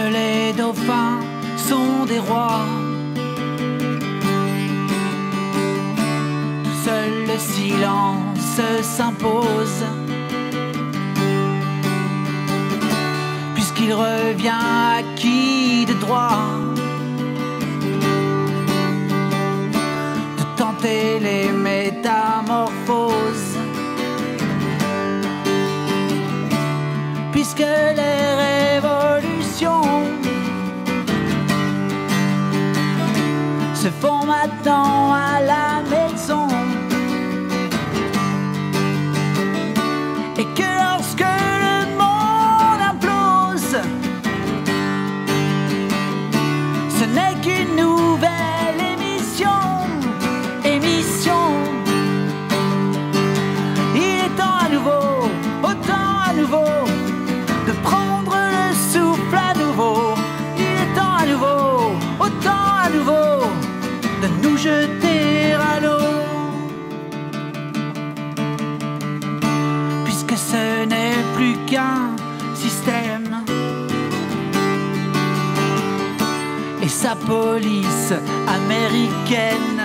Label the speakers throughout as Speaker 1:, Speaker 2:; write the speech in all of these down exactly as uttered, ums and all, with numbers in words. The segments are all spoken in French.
Speaker 1: que les dauphins sont des rois. Seul le silence s'impose, puisqu'il revient acquis de droit de tenter les métamorphoses, puisque les révolutions se font maintenant à la maison, et que lorsque le monde implose, ce n'est qu'une nouvelle émission, émission. Il est temps à nouveau, autant à nouveau, de prendre le souffle à nouveau. Il est temps à nouveau, autant à nouveau, de nous jeter à l'eau. Puisque ce n'est plus qu'un système et sa police américaine.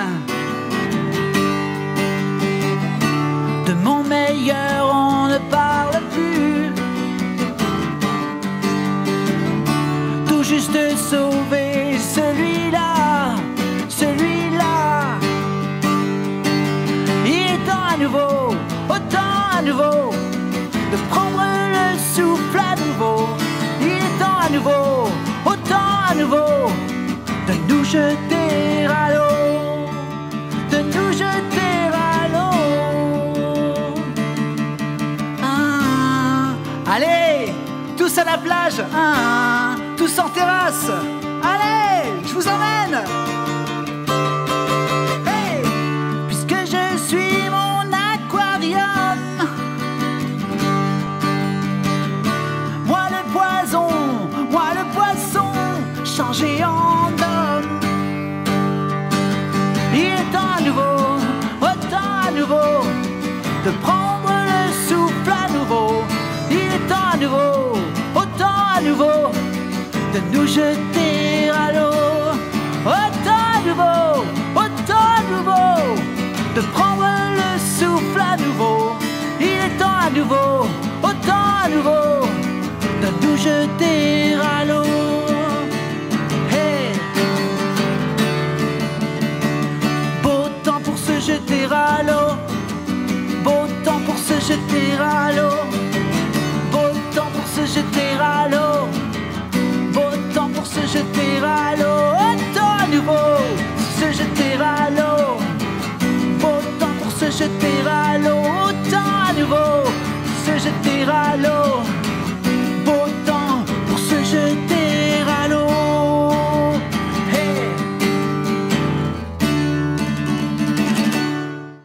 Speaker 1: De mon meilleur on ne parle plus, tout juste sauver celui-là, celui-là. Il est temps à nouveau, autant à nouveau, de prendre le souffle à nouveau. Il est temps à nouveau, autant à nouveau, de nous jeter à l'eau, de nous jeter à l'eau. Ah, allez, tous à la plage, ah, tous en terrasse. Allez, je vous emmène. Hey, puisque je suis mon aquarium, moi le poison, moi le poisson, changé en homme. Il est temps à nouveau, autant à nouveau, de prendre le souffle à nouveau. Il est temps à nouveau, autant à nouveau, de nous jeter à l'eau. Autant à nouveau, autant à nouveau, de prendre le souffle à nouveau. Il est temps à nouveau, autant à nouveau, de nous jeter à l'eau. Hey, beau temps pour se jeter à l'eau, beau temps pour se jeter à l'eau, beau temps pour se jeter à l'eau, beau temps pour se jeter à l'eau.